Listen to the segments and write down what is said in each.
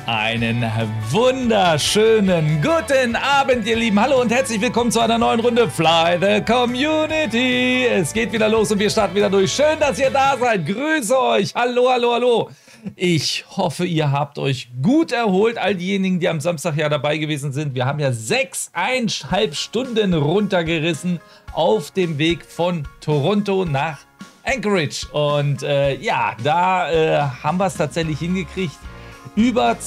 Einen wunderschönen guten Abend, ihr Lieben. Hallo und herzlich willkommen zu einer neuen Runde Fly the Community. Es geht wieder los und wir starten wieder durch. Schön, dass ihr da seid. Grüße euch. Hallo, hallo, hallo. Ich hoffe, ihr habt euch gut erholt. All diejenigen, die am Samstag ja dabei gewesen sind. Wir haben ja 6,5 Stunden runtergerissen auf dem Weg von Toronto nach Anchorage. Und ja, da haben wir es tatsächlich hingekriegt, über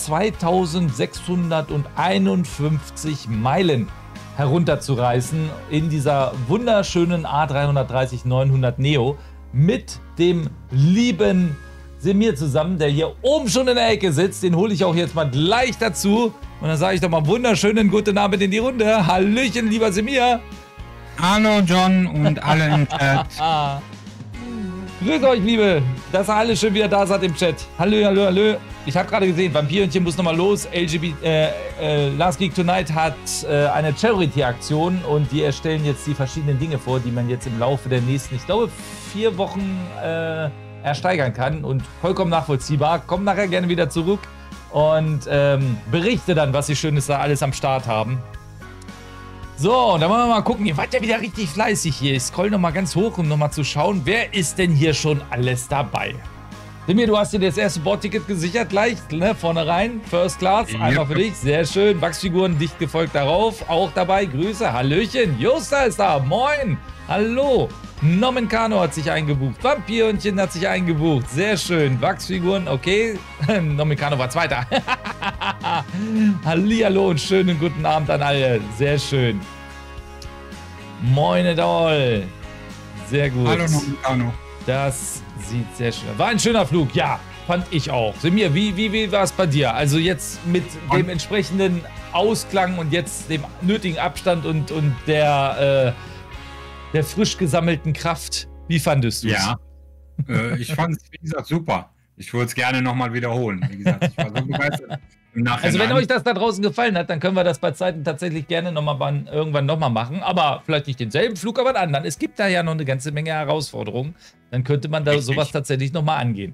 2651 Meilen herunterzureißen in dieser wunderschönen A330-900 Neo mit dem lieben Semir zusammen, der hier oben schon in der Ecke sitzt. Den hole ich auch jetzt mal gleich dazu. Und dann sage ich doch mal wunderschönen guten Abend in die Runde. Hallöchen, lieber Semir. Hallo John und alle im Chat. Grüß euch, Liebe, dass ihr alle schön wieder da seid im Chat. Hallo, hallo, hallo. Ich habe gerade gesehen, Vampirchen muss nochmal los. Last Geek Tonight hat eine Charity-Aktion und die erstellen jetzt die verschiedenen Dinge vor, die man jetzt im Laufe der nächsten, ich glaube, 4 Wochen ersteigern kann. Und vollkommen nachvollziehbar. Komm nachher gerne wieder zurück und berichte dann, was sie Schönes da alles am Start haben. So, dann wollen wir mal gucken. Ihr wart ja wieder richtig fleißig hier. Ich scroll nochmal ganz hoch, um nochmal zu schauen, wer ist denn hier schon alles dabei? Semir, du hast dir das erste Bordticket gesichert, leicht, ne? Vorne rein, First Class, einmal für dich, sehr schön. Wachsfiguren dicht gefolgt darauf, auch dabei, Grüße, Hallöchen. Josta ist da, moin, hallo. Nomenkano hat sich eingebucht, Vampirhündchen hat sich eingebucht, sehr schön. Wachsfiguren, okay, Nomenkano war Zweiter. Hallihallo und schönen guten Abend an alle, sehr schön. Moine doll, sehr gut. Hallo Nomenkano. Das sieht sehr schön aus. War ein schöner Flug, ja, fand ich auch. Semir, wie war es bei dir? Also jetzt mit dem entsprechenden Ausklang und jetzt dem nötigen Abstand und der frisch gesammelten Kraft. Wie fandest du es? Ja, ich fand es, wie gesagt, super. Ich würde es gerne nochmal wiederholen. Wie gesagt, ich war so begeistert. Also wenn euch das da draußen gefallen hat, dann können wir das bei Zeiten tatsächlich gerne irgendwann nochmal machen. Aber vielleicht nicht denselben Flug, aber einen anderen. Es gibt da ja noch eine ganze Menge Herausforderungen. Dann könnte man da sowas tatsächlich nochmal angehen.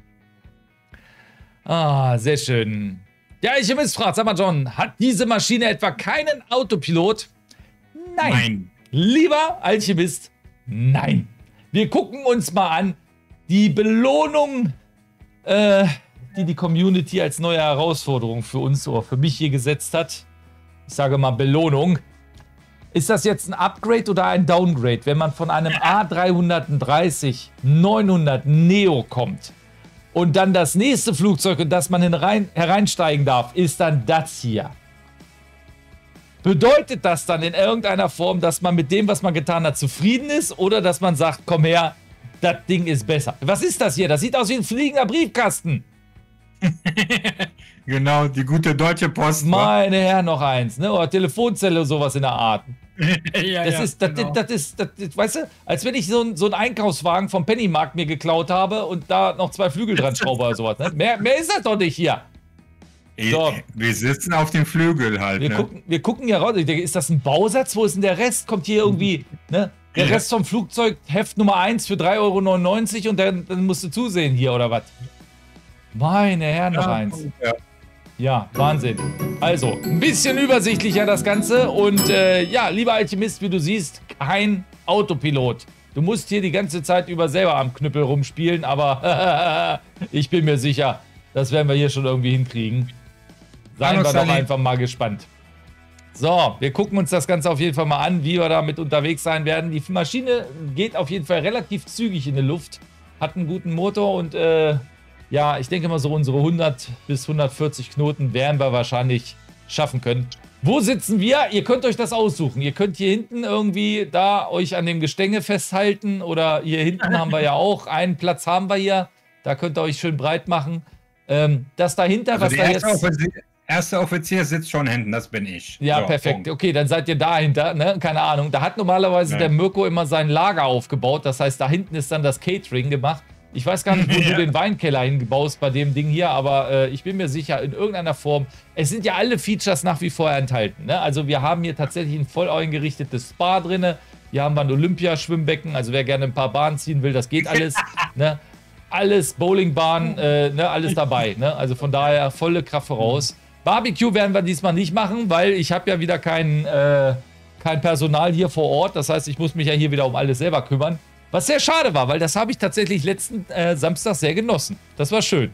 Ah, sehr schön. Ja, ich habe es gefragt, sag mal John, hat diese Maschine etwa keinen Autopilot? Nein. Lieber Alchemist, nein. Wir gucken uns mal an die Belohnung, die Community als neue Herausforderung für uns oder für mich hier gesetzt hat. Ich sage mal Belohnung. Ist das jetzt ein Upgrade oder ein Downgrade, wenn man von einem A330-900 Neo kommt und dann das nächste Flugzeug, in das man hereinsteigen darf, ist dann das hier? Bedeutet das dann in irgendeiner Form, dass man mit dem, was man getan hat, zufrieden ist oder dass man sagt, komm her, das Ding ist besser? Was ist das hier? Das sieht aus wie ein fliegender Briefkasten. Genau, die gute Deutsche Post. Meine Herren, noch eins, ne? Oder Telefonzelle oder sowas in der Art. Ja, das ist, weißt du, als wenn ich so einen Einkaufswagen vom Pennymarkt mir geklaut habe und da noch 2 Flügel dran schraube oder sowas. Ne? Mehr ist das doch nicht hier. So. Wir sitzen auf dem Flügel halt. Wir gucken ja raus. Ich denke, ist das ein Bausatz? Wo ist denn der Rest? Kommt hier irgendwie, ne? Der Rest vom Flugzeug, Heft Nummer 1 für 3,99 € und dann musst du zusehen hier, oder was? Meine Herren, noch eins. Ja, Wahnsinn. Also, ein bisschen übersichtlicher das Ganze. Und ja, lieber Alchemist, wie du siehst, kein Autopilot. Du musst hier die ganze Zeit über selber am Knüppel rumspielen, aber ich bin mir sicher, das werden wir hier schon irgendwie hinkriegen. Seien wir doch einfach mal gespannt. So, wir gucken uns das Ganze auf jeden Fall mal an, wie wir damit unterwegs sein werden. Die Maschine geht auf jeden Fall relativ zügig in die Luft, hat einen guten Motor und ja, ich denke mal so unsere 100 bis 140 Knoten werden wir wahrscheinlich schaffen können. Wo sitzen wir? Ihr könnt euch das aussuchen. Ihr könnt hier hinten irgendwie da euch an dem Gestänge festhalten oder hier hinten haben wir ja auch einen Platz haben wir hier. Da könnt ihr euch schön breit machen. Das dahinter, also was da jetzt... Erster Offizier sitzt schon hinten, das bin ich. Ja, so, perfekt. Punkt. Okay, dann seid ihr dahinter, ne? Keine Ahnung. Da hat normalerweise der Mirko immer sein Lager aufgebaut. Das heißt, da hinten ist dann das Catering gemacht. Ich weiß gar nicht, wo du den Weinkeller hingebaust bei dem Ding hier, aber ich bin mir sicher, in irgendeiner Form, es sind ja alle Features nach wie vor enthalten, ne? Also wir haben hier tatsächlich ein voll eingerichtetes Spa drin. Hier haben wir ein Olympiaschwimmbecken, also wer gerne ein paar Bahnen ziehen will, das geht alles, ne? alles, Bowlingbahn, ne, alles dabei. Ne? Also von daher volle Kraft voraus. Barbecue werden wir diesmal nicht machen, weil ich habe ja wieder kein Personal hier vor Ort. Das heißt, ich muss mich ja hier wieder um alles selber kümmern. Was sehr schade war, weil das habe ich tatsächlich letzten Samstag sehr genossen. Das war schön.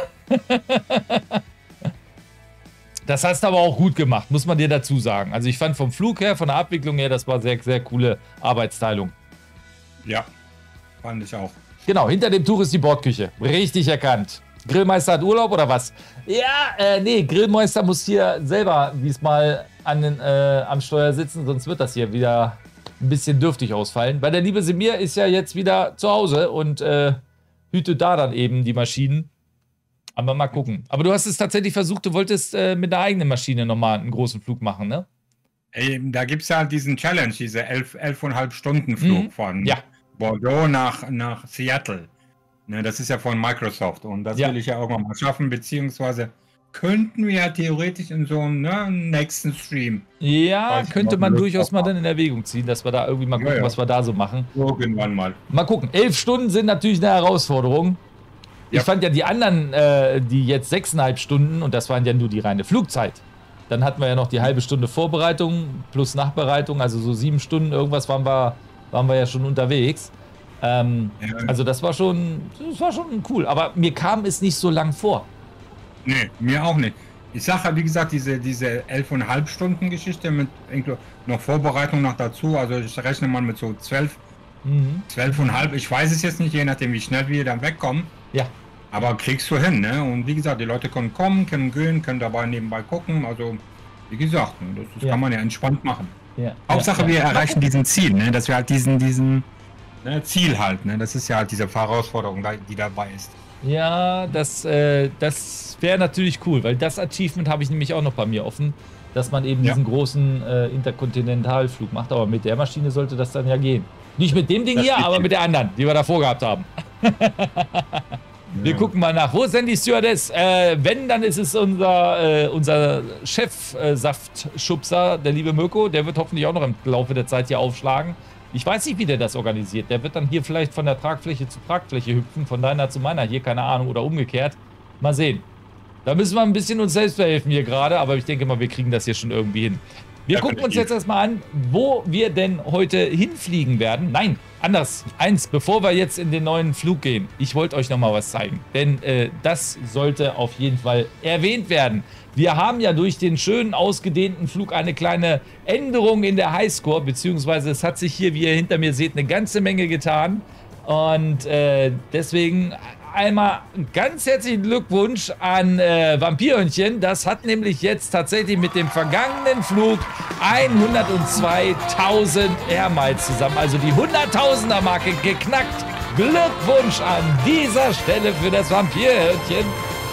Das hast du aber auch gut gemacht, muss man dir dazu sagen. Also ich fand vom Flug her, von der Abwicklung her, das war sehr, sehr coole Arbeitsteilung. Ja, fand ich auch. Genau, hinter dem Tuch ist die Bordküche. Richtig erkannt. Grillmeister hat Urlaub oder was? Ja, nee, Grillmeister muss hier selber diesmal am Steuer sitzen, sonst wird das hier wieder ein bisschen dürftig ausfallen. Weil der liebe Semir ist ja jetzt wieder zu Hause und hütet da dann eben die Maschinen. Aber mal gucken. Aber du hast es tatsächlich versucht, du wolltest mit einer eigenen Maschine nochmal einen großen Flug machen, ne? Da gibt es ja diesen Challenge, diese 11,5 Stunden Flug von Bordeaux nach Seattle. Ne, das ist ja von Microsoft und das will ich ja irgendwann mal schaffen, beziehungsweise könnten wir ja theoretisch in so einem nächsten Stream. Ja, könnte man durchaus mal dann in Erwägung ziehen, dass wir da irgendwie mal gucken, was wir da so machen. Irgendwann mal. Mal gucken. 11 Stunden sind natürlich eine Herausforderung. Ich fand ja die anderen, die jetzt 6,5 Stunden, und das waren ja nur die reine Flugzeit. Dann hatten wir ja noch die halbe Stunde Vorbereitung plus Nachbereitung, also so 7 Stunden irgendwas waren wir ja schon unterwegs. Also das war schon cool, aber mir kam es nicht so lang vor. Nee, mir auch nicht. Ich sage, wie gesagt, diese 11,5 Stunden Geschichte mit noch Vorbereitung noch dazu, also ich rechne mal mit so 12, 12,5, ich weiß es jetzt nicht, je nachdem wie schnell wir dann wegkommen. Ja. Aber kriegst du hin, ne? Und wie gesagt, die Leute können kommen, können gehen, können dabei nebenbei gucken, also wie gesagt, das kann man ja entspannt machen. Ja. Hauptsache wir erreichen diesen Ziel, ne? Dass wir halt diesen Ziel halt, ne? Das ist ja halt diese Herausforderung, die dabei ist. Ja, das wäre natürlich cool, weil das Achievement habe ich nämlich auch noch bei mir offen, dass man eben diesen großen Interkontinentalflug macht, aber mit der Maschine sollte das dann ja gehen. Nicht mit dem Ding hier, aber mit der anderen, die wir davor gehabt haben. Wir gucken mal nach. Wo ist denn die Stewardess? Wenn, dann ist es unser Chef-Saftschubser, der liebe Mirko. Der wird hoffentlich auch noch im Laufe der Zeit hier aufschlagen. Ich weiß nicht, wie der das organisiert. Der wird dann hier vielleicht von der Tragfläche zu Tragfläche hüpfen, von deiner zu meiner hier, keine Ahnung, oder umgekehrt. Mal sehen. Da müssen wir ein bisschen uns selbst verhelfen hier gerade, aber ich denke mal, wir kriegen das hier schon irgendwie hin. Wir gucken uns jetzt erstmal an, wo wir denn heute hinfliegen werden. Nein, anders. Bevor wir jetzt in den neuen Flug gehen. Ich wollte euch noch mal was zeigen, denn das sollte auf jeden Fall erwähnt werden. Wir haben ja durch den schönen ausgedehnten Flug eine kleine Änderung in der Highscore, beziehungsweise es hat sich hier, wie ihr hinter mir seht, eine ganze Menge getan. Und deswegen einmal ganz herzlichen Glückwunsch an Vampirhörnchen. Das hat nämlich jetzt tatsächlich mit dem vergangenen Flug 102.000 Airmiles zusammen, also die 100.000er Marke geknackt. Glückwunsch an dieser Stelle für das Vampirhörnchen.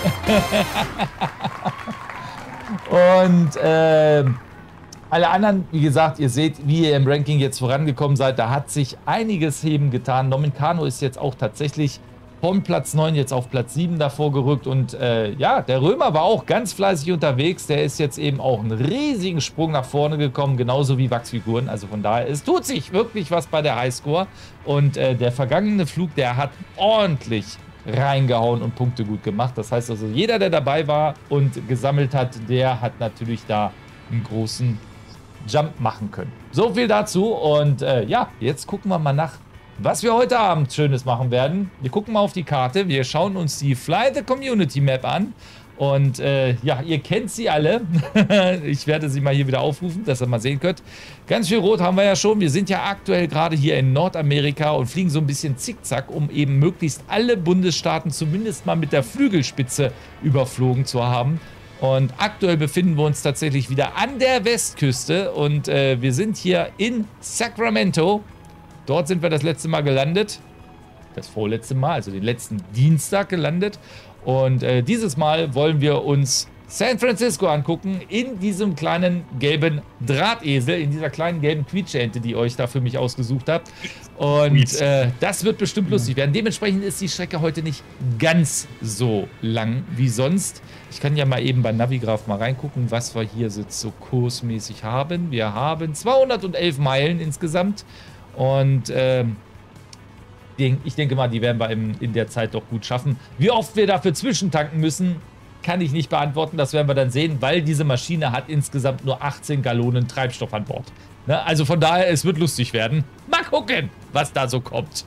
Und alle anderen, wie gesagt, ihr seht, wie ihr im Ranking jetzt vorangekommen seid, da hat sich einiges eben getan. Nomencano ist jetzt auch tatsächlich von Platz 9 jetzt auf Platz 7 davor gerückt und ja, der Römer war auch ganz fleißig unterwegs. Der ist jetzt eben auch einen riesigen Sprung nach vorne gekommen, genauso wie Wachsfiguren. Also von daher, es tut sich wirklich was bei der Highscore und der vergangene Flug, der hat ordentlich reingehauen und Punkte gut gemacht. Das heißt also, jeder, der dabei war und gesammelt hat, der hat natürlich da einen großen Jump machen können. So viel dazu und ja, jetzt gucken wir mal nach, was wir heute Abend Schönes machen werden. Wir gucken mal auf die Karte, wir schauen uns die Fly the Community Map an und ja, ihr kennt sie alle. Ich werde sie mal hier wieder aufrufen, dass ihr mal sehen könnt. Ganz viel Rot haben wir ja schon. Wir sind ja aktuell gerade hier in Nordamerika und fliegen so ein bisschen zickzack, um eben möglichst alle Bundesstaaten zumindest mal mit der Flügelspitze überflogen zu haben. Und aktuell befinden wir uns tatsächlich wieder an der Westküste und wir sind hier in Sacramento. Dort sind wir das letzte Mal gelandet. Das vorletzte Mal, also den letzten Dienstag gelandet. Und dieses Mal wollen wir uns San Francisco angucken in diesem kleinen gelben Drahtesel, in dieser kleinen gelben Quietscheente, die ihr euch da für mich ausgesucht habt. Und das wird bestimmt lustig werden. Dementsprechend ist die Strecke heute nicht ganz so lang wie sonst. Ich kann ja mal eben bei Navigraph mal reingucken, was wir hier jetzt so kursmäßig haben. Wir haben 211 Meilen insgesamt. Und ich denke mal, die werden wir in der Zeit doch gut schaffen. Wie oft wir dafür zwischentanken müssen, kann ich nicht beantworten. Das werden wir dann sehen, weil diese Maschine hat insgesamt nur 18 Gallonen Treibstoff an Bord. Ne? Also von daher, es wird lustig werden. Mal gucken, was da so kommt.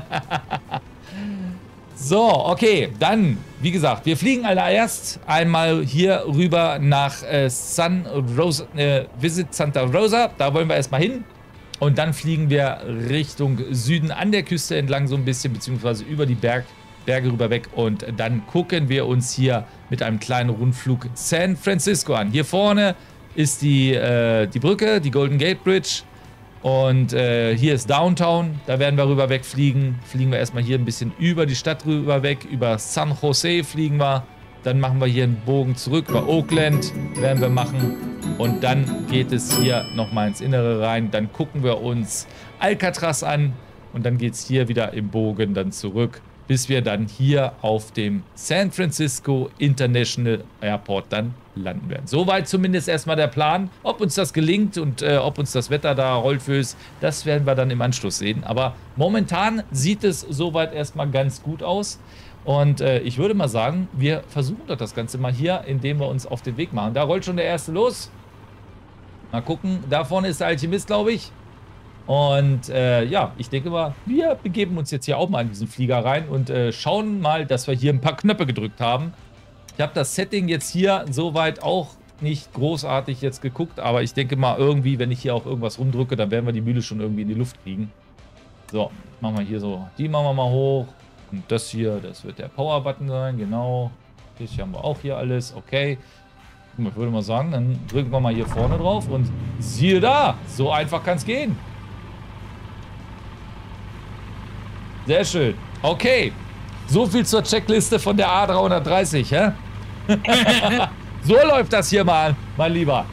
So, okay, dann, wie gesagt, wir fliegen allererst einmal hier rüber nach Visit Santa Rosa. Da wollen wir erstmal hin. Und dann fliegen wir Richtung Süden an der Küste entlang so ein bisschen, beziehungsweise über die Berge rüber weg. Und dann gucken wir uns hier mit einem kleinen Rundflug San Francisco an. Hier vorne ist die Brücke, die Golden Gate Bridge. Und hier ist Downtown, da werden wir rüber wegfliegen. Fliegen wir erstmal hier ein bisschen über die Stadt rüber weg. Über San Jose fliegen wir. Dann machen wir hier einen Bogen zurück. Über Oakland werden wir machen. Und dann geht es hier nochmal ins Innere rein. Dann gucken wir uns Alcatraz an. Und dann geht es hier wieder im Bogen dann zurück, bis wir dann hier auf dem San Francisco International Airport dann landen werden. Soweit zumindest erstmal der Plan. Ob uns das gelingt und ob uns das Wetter da rollt fürs, das werden wir dann im Anschluss sehen. Aber momentan sieht es soweit erstmal ganz gut aus. Und ich würde mal sagen, wir versuchen doch das Ganze mal hier, indem wir uns auf den Weg machen. Da rollt schon der erste los. Mal gucken. Da vorne ist der Alchemist, glaube ich. Und ja, ich denke mal, wir begeben uns jetzt hier auch mal in diesen Flieger rein und schauen mal, dass wir hier ein paar Knöpfe gedrückt haben. Ich habe das Setting jetzt hier soweit auch nicht großartig jetzt geguckt, aber ich denke mal irgendwie, wenn ich hier auf irgendwas rumdrücke, dann werden wir die Mühle schon irgendwie in die Luft kriegen. So, machen wir hier so, die machen wir mal hoch. Und das hier, das wird der Power-Button sein, genau. Das hier haben wir auch hier alles, okay. Ich würde mal sagen, dann drücken wir mal hier vorne drauf und siehe da, so einfach kann es gehen. Sehr schön. Okay. So viel zur Checkliste von der A330, hä? So läuft das hier mal, mein Lieber.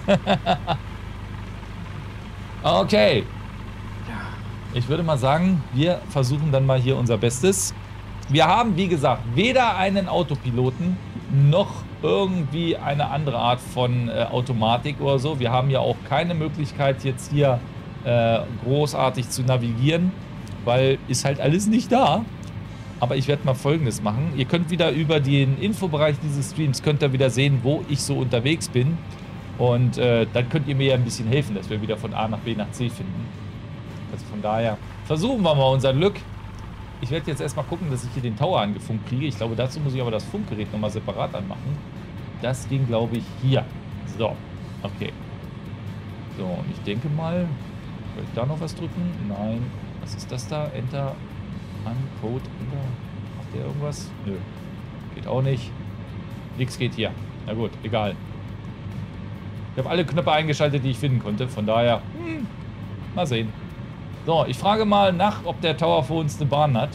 Okay. Ich würde mal sagen, wir versuchen dann mal hier unser Bestes. Wir haben, wie gesagt, weder einen Autopiloten noch irgendwie eine andere Art von Automatik oder so. Wir haben ja auch keine Möglichkeit, jetzt hier großartig zu navigieren, weil ist halt alles nicht da. Aber ich werde mal Folgendes machen. Ihr könnt wieder über den Infobereich dieses Streams, könnt ihr wieder sehen, wo ich so unterwegs bin. Und dann könnt ihr mir ja ein bisschen helfen, dass wir wieder von A nach B nach C finden. Also von daher versuchen wir mal unser Glück. Ich werde jetzt erstmal gucken, dass ich hier den Tower angefunkt kriege. Ich glaube, dazu muss ich aber das Funkgerät nochmal separat anmachen. Das ging, glaube ich, hier. So, okay. So, und ich denke mal, soll ich da noch was drücken? Nein. Was ist das da? Enter. Code, Enter. Macht der irgendwas? Nö. Geht auch nicht. Nichts geht hier. Na gut, egal. Ich habe alle Knöpfe eingeschaltet, die ich finden konnte. Von daher, mal sehen. So, ich frage mal nach, ob der Tower für uns eine Bahn hat.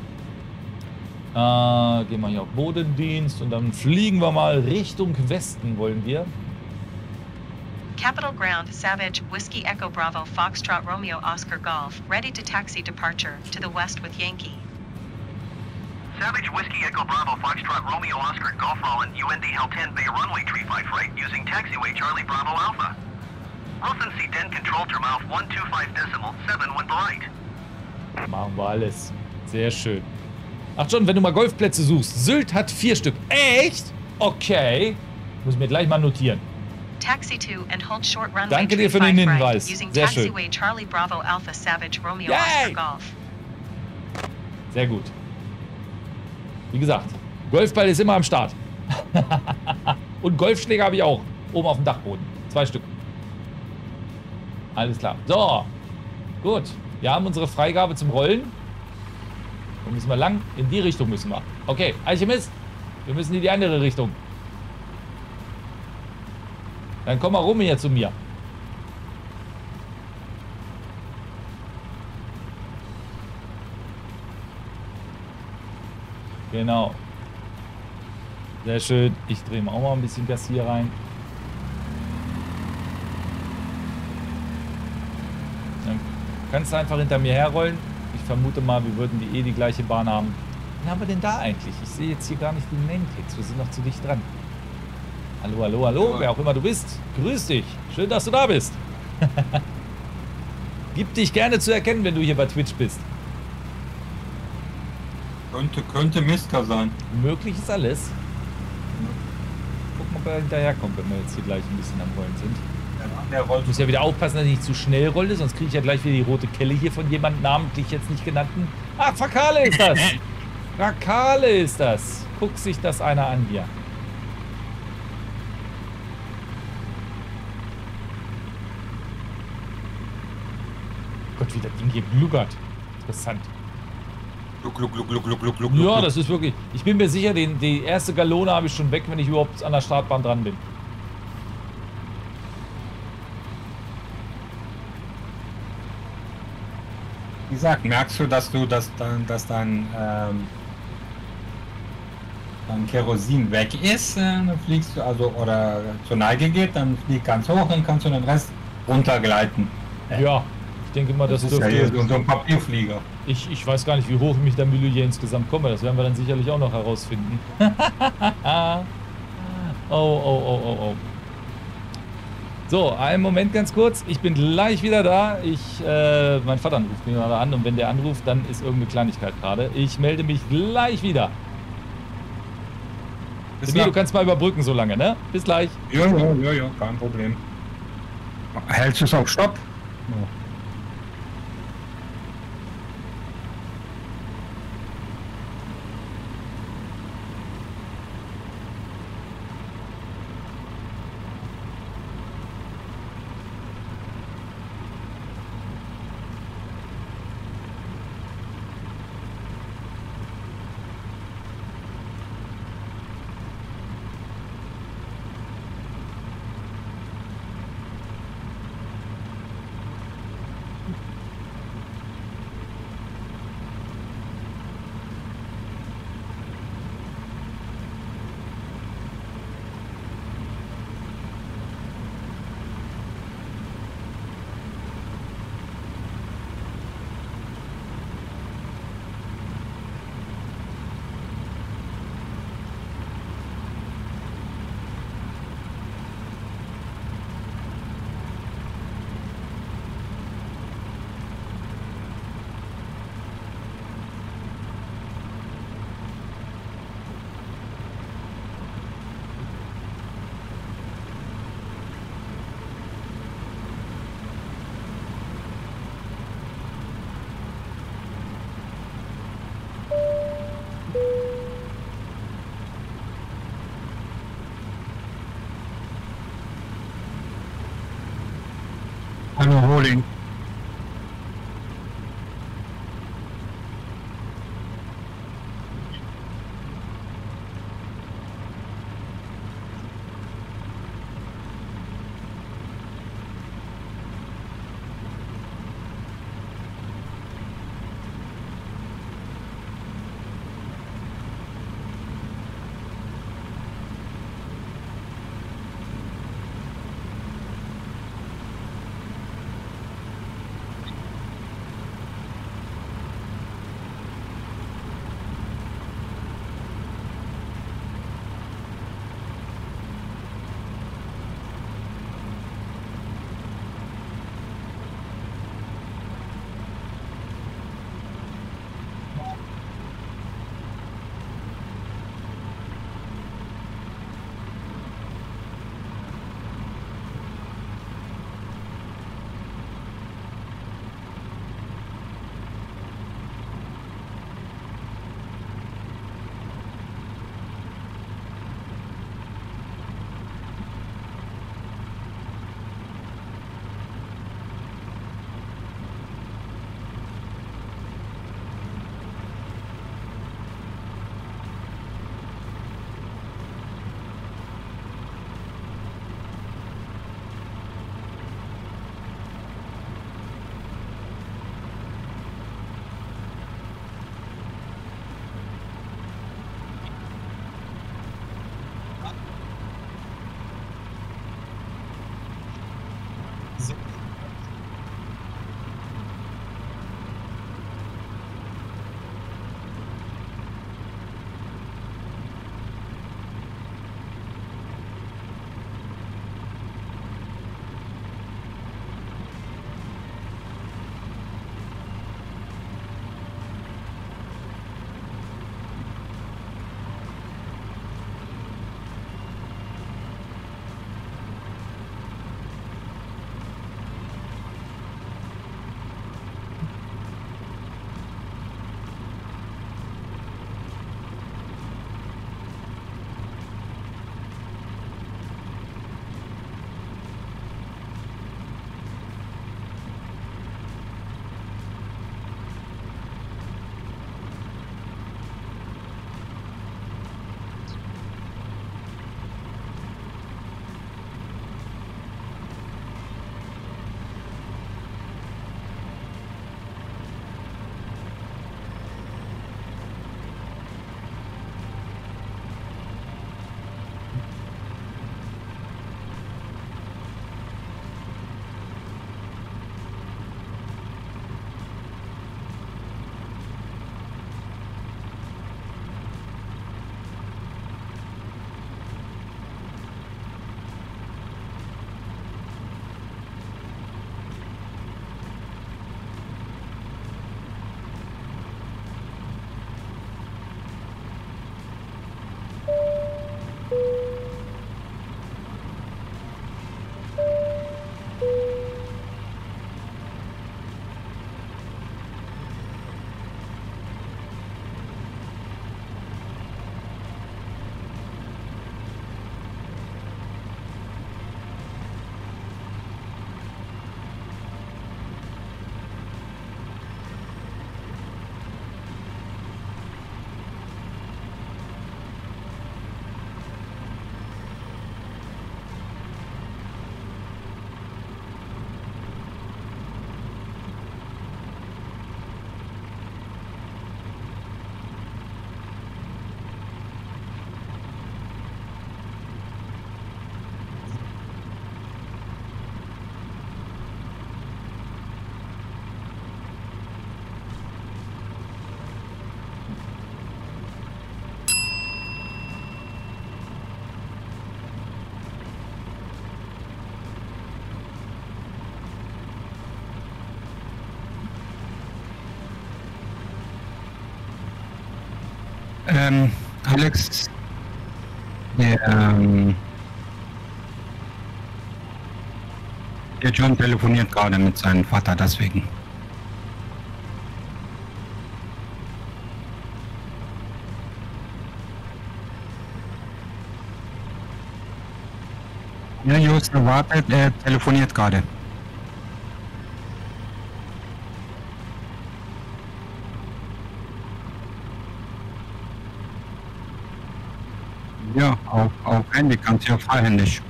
Gehen wir hier auf Bodendienst und dann fliegen wir mal Richtung Westen, wollen wir. Capital Ground, Savage, Whiskey Echo Bravo, Foxtrot Romeo Oscar Golf, ready to taxi departure to the west with Yankee. Savage, Whiskey Echo Bravo, Foxtrot Romeo Oscar Golf Rollin, UND Hell 10 Bay Runway Tree 5 right using taxiway Charlie Bravo Alpha. Wilson C. Den Control Term Alpha 125.7 wind light. Machen wir alles. Sehr schön. Ach John, wenn du mal Golfplätze suchst, Sylt hat 4 Stück. Echt? Okay. Muss ich mir gleich mal notieren. Taxi to and hold short runway. Danke dir für den Hinweis. Sehr schön. Charlie Bravo Alpha Savage Romeo Oscar Golf. Sehr gut. Wie gesagt, Golfball ist immer am Start. Und Golfschläger habe ich auch. Oben auf dem Dachboden. 2 Stück. Alles klar. So. Gut. Wir haben unsere Freigabe zum Rollen. Wo müssen wir lang? In die Richtung müssen wir. Okay, Alchemist. Wir müssen in die andere Richtung. Dann komm mal rum hier zu mir. Genau. Sehr schön. Ich drehe mal auch mal ein bisschen Gas hier rein. Dann kannst du einfach hinter mir herrollen. Ich vermute mal, wir würden die gleiche Bahn haben. Was haben wir denn da eigentlich? Ich sehe jetzt hier gar nicht den Main-Text. Wir sind noch zu dicht dran. Hallo, hallo, hallo, wer auch immer du bist. Grüß dich. Schön, dass du da bist. Gib dich gerne zu erkennen, wenn du hier bei Twitch bist. Könnte Miska sein. Möglich ist alles. Gucken, ob er hinterherkommt, wenn wir jetzt hier gleich ein bisschen am Rollen sind. Ich muss ja wieder aufpassen, dass ich nicht zu schnell rolle, sonst kriege ich ja gleich wieder die rote Kelle hier von jemandem namentlich jetzt nicht genannten. Ach, Fakale ist das! Fakale ist das! Guck sich das einer an hier. Gott, wie das Ding hier gluckert. Interessant. Gluck. Ja, das ist wirklich... Ich bin mir sicher, die erste Gallone habe ich schon weg, wenn ich überhaupt an der Startbahn dran bin. Wie gesagt, merkst du, dass dein Kerosin weg ist, dann fliegst du, also, oder zur Neige geht, dann flieg ganz hoch, dann kannst du den Rest runtergleiten. Ja, ich denke mal, das ist ja hier so ein Papierflieger. Ich weiß gar nicht, wie hoch ich mich der Mühle hier insgesamt komme. Das werden wir dann sicherlich auch noch herausfinden. Oh. So, einen Moment ganz kurz. Ich bin gleich wieder da. Mein Vater ruft mich gerade an und wenn der anruft, dann ist irgendeine Kleinigkeit gerade. Ich melde mich gleich wieder. Nee, du kannst mal überbrücken so lange, ne? Bis gleich. Ja, kein Problem. Hältst du es auf Stopp? Ja. Hallo, Holding. Alex, der John telefoniert gerade mit seinem Vater, deswegen. Ja, Just wartet, er telefoniert gerade. Ja, auf Handy kannst du ja freihändig.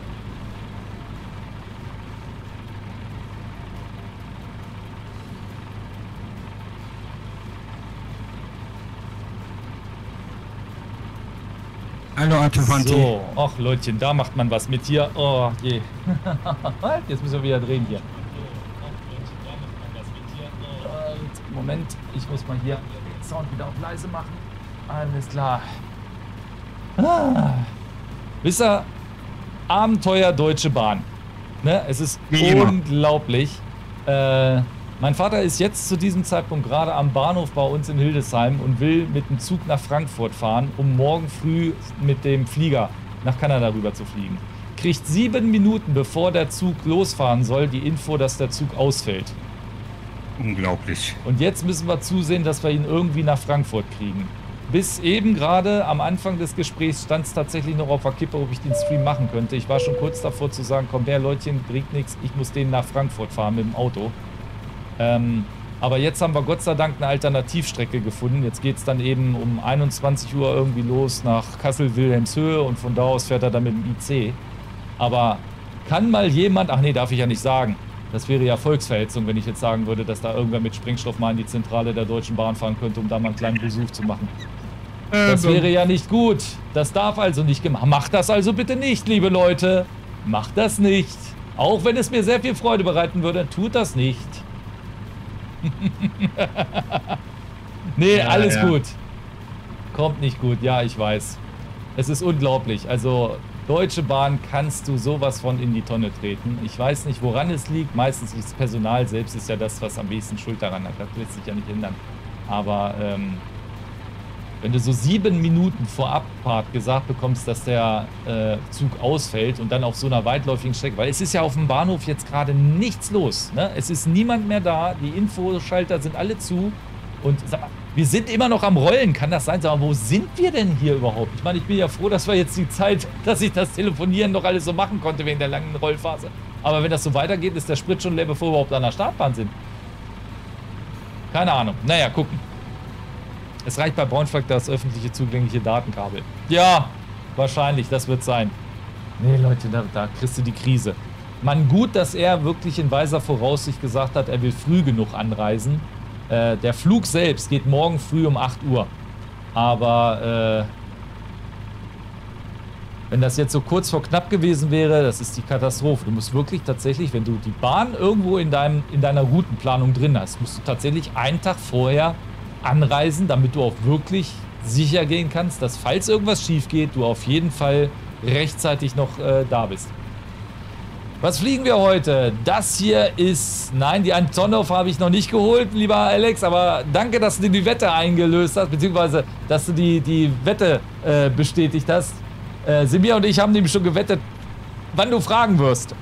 Hallo Artefanti. So, ach Leutchen, da macht man was mit hier. Oh je. Jetzt müssen wir wieder drehen hier. Moment, ich muss mal hier den Sound wieder auf leise machen. Alles klar. Wisst ihr, Abenteuer Deutsche Bahn. Ne? Es ist unglaublich. Mein Vater ist jetzt zu diesem Zeitpunkt gerade am Bahnhof bei uns in Hildesheim und will mit dem Zug nach Frankfurt fahren, um morgen früh mit dem Flieger nach Kanada rüber zu fliegen. Kriegt 7 Minuten, bevor der Zug losfahren soll, die Info, dass der Zug ausfällt. Unglaublich. Und jetzt müssen wir zusehen, dass wir ihn irgendwie nach Frankfurt kriegen. Bis eben gerade am Anfang des Gesprächs stand es tatsächlich noch auf der Kippe, ob ich den Stream machen könnte. Ich war schon kurz davor zu sagen, komm her Leutchen, bringt nichts, ich muss den nach Frankfurt fahren mit dem Auto. Aber jetzt haben wir Gott sei Dank eine Alternativstrecke gefunden. Jetzt geht es dann eben um 21 Uhr irgendwie los nach Kassel-Wilhelmshöhe und von da aus fährt er dann mit dem IC. Aber kann mal jemand, ach nee, darf ich ja nicht sagen, das wäre ja Volksverhetzung, wenn ich jetzt sagen würde, dass da irgendwer mit Sprengstoff mal in die Zentrale der Deutschen Bahn fahren könnte, um da mal einen kleinen Besuch zu machen. Das wäre ja nicht gut. Das darf also nicht gemacht. Macht das also bitte nicht, liebe Leute. Macht das nicht. Auch wenn es mir sehr viel Freude bereiten würde, tut das nicht. Nee, ja, alles gut. Kommt nicht gut, ja, ich weiß. Es ist unglaublich. Also, Deutsche Bahn kannst du sowas von in die Tonne treten. Ich weiß nicht, woran es liegt. Meistens liegt das Personal selbst, ist ja das, was am wenigsten Schuld daran hat. Das lässt sich ja nicht ändern. Aber, wenn du so 7 Minuten vor Abfahrt gesagt bekommst, dass der Zug ausfällt und dann auf so einer weitläufigen Strecke, weil es ist ja auf dem Bahnhof jetzt gerade nichts los, ne? Es ist niemand mehr da, die Infoschalter sind alle zu und sag mal, wir sind immer noch am Rollen, kann das sein? Sag mal, wo sind wir denn hier überhaupt? Ich meine, ich bin ja froh, dass wir jetzt die Zeit, dass ich das Telefonieren noch alles so machen konnte wegen der langen Rollphase. Aber wenn das so weitergeht, ist der Sprit schon leer, bevor wir überhaupt an der Startbahn sind. Keine Ahnung, naja, gucken. Es reicht bei Braunschweig das öffentliche zugängliche Datenkabel. Ja, wahrscheinlich, das wird sein. Nee, Leute, da kriegst du die Krise. Man, gut, dass er wirklich in weiser Voraussicht gesagt hat, er will früh genug anreisen. Der Flug selbst geht morgen früh um 8 Uhr. Aber wenn das jetzt so kurz vor knapp gewesen wäre, das ist die Katastrophe. Du musst wirklich tatsächlich, wenn du die Bahn irgendwo in deiner Routenplanung drin hast, musst du tatsächlich einen Tag vorher anreisen, damit du auch wirklich sicher gehen kannst, dass falls irgendwas schief geht, du auf jeden Fall rechtzeitig noch da bist. Was fliegen wir heute? Das hier ist, nein, die Antonov habe ich noch nicht geholt, lieber Alex, aber danke, dass du die Wette eingelöst hast, beziehungsweise, dass du die Wette bestätigt hast. Semir und ich haben nämlich schon gewettet, wann du fragen wirst.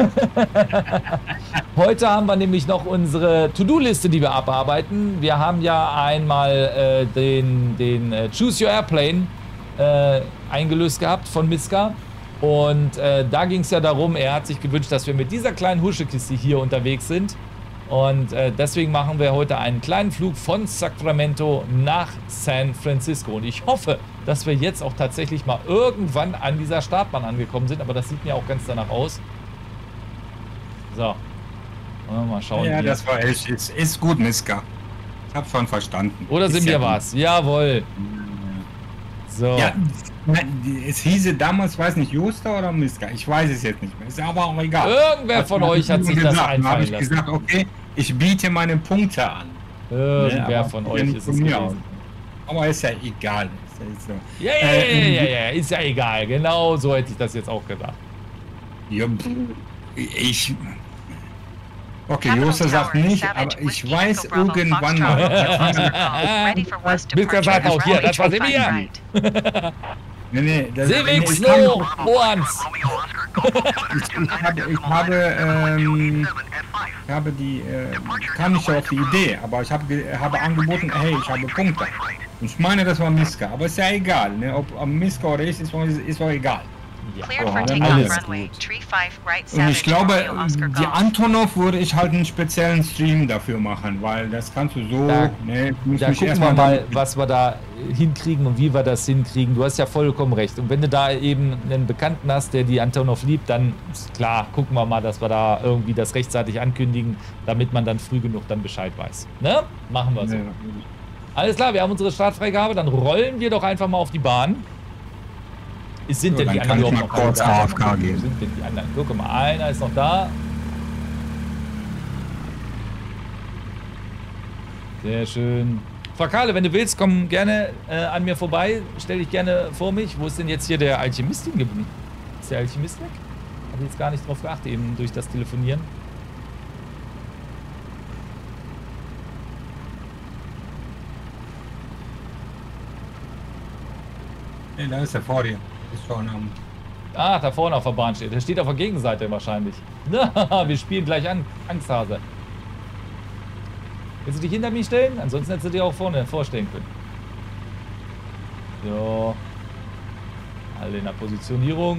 Heute haben wir nämlich noch unsere To-Do-Liste, die wir abarbeiten. Wir haben ja einmal den Choose Your Airplane eingelöst gehabt von Miska. Und da ging es ja darum, er hat sich gewünscht, dass wir mit dieser kleinen Huschekiste hier unterwegs sind. Und deswegen machen wir heute einen kleinen Flug von Sacramento nach San Francisco. Und ich hoffe, dass wir jetzt auch tatsächlich mal irgendwann an dieser Startbahn angekommen sind. Aber das sieht mir auch ganz danach aus. So. Mal schauen. Ja, das war echt. Ist gut, Miska. Ich habe schon verstanden. Oder sind wir was? Jawohl. So. Ja, es hieße damals, weiß nicht, Juster oder Miska. Ich weiß es jetzt nicht mehr. Ist aber auch egal. Irgendwer von euch hat sich das einfallen lassen. Habe ich gesagt, okay, ich biete meine Punkte an. Irgendwer von euch ist es gewesen. Aber ist ja egal. Ist ja, ja, ist ja egal. Genau so hätte ich das jetzt auch gedacht. Ja, Okay, Jose sagt nicht, aber ich weiß irgendwann mal. Miska sagt auch hier, das war Sebian. Nee, das Civic Snow Ohrens. Kam nicht auf die Idee, aber ich habe angeboten, hey, ich habe Punkte. Und ich meine, das war Miska, aber ist ja egal, ne? Ob Miska oder ich, ist auch egal. Cleared for takeoff runway, Tree 5, right Und ich Savage, glaube, Romeo Oscar die Golf. Antonov würde ich halt einen speziellen Stream dafür machen, weil das kannst du so, Da- ne, Da gucken wir mal, was wir da hinkriegen und wie wir das hinkriegen. Du hast ja vollkommen recht. Und wenn du da eben einen Bekannten hast, der die Antonov liebt, dann ist klar, gucken wir mal, dass wir da irgendwie das rechtzeitig ankündigen, damit man dann früh genug dann Bescheid weiß. Ne? Machen wir so. Ja. Alles klar, wir haben unsere Startfreigabe, dann rollen wir doch einfach mal auf die Bahn. Sind So, denn die dann anderen kann ich überhaupt mal kurz da? AFK gehen. Sind denn die anderen? Guck mal, einer ist noch da. Sehr schön. Frau Kahle, wenn du willst, komm gerne an mir vorbei. Stell dich gerne vor mich. Wo ist denn jetzt hier der Alchemist hingeblieben? Ist der Alchemist weg? Habe ich jetzt gar nicht drauf geachtet, eben durch das Telefonieren. Nee, da ist er vor dir. Ist schon am. Ah, da vorne auf der Bahn steht. Der steht auf der Gegenseite wahrscheinlich. Wir spielen gleich an. Angsthase. Willst du dich hinter mich stellen? Ansonsten hättest du dir auch vorne vorstellen können. So. Alle in der Positionierung.